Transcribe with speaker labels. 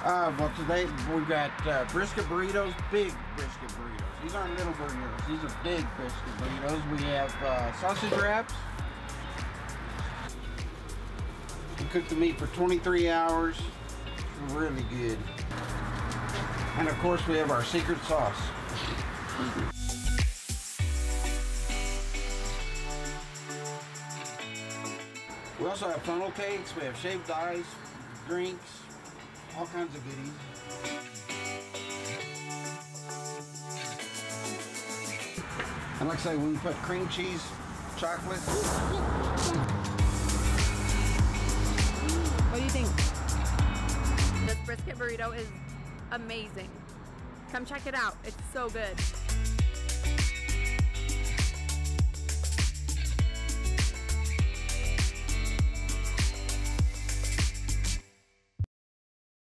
Speaker 1: Well, today we've got brisket burritos, big brisket burritos. These aren't little burritos, these are big brisket burritos. We have sausage wraps. We cook the meat for 23 hours. It's really good. And of course we have our secret sauce. We also have funnel cakes, we have shaved ice, drinks, all kinds of goodies. And like I say, we put cream cheese, chocolate.
Speaker 2: What do you think? This brisket burrito is amazing. Come check it out. It's so good.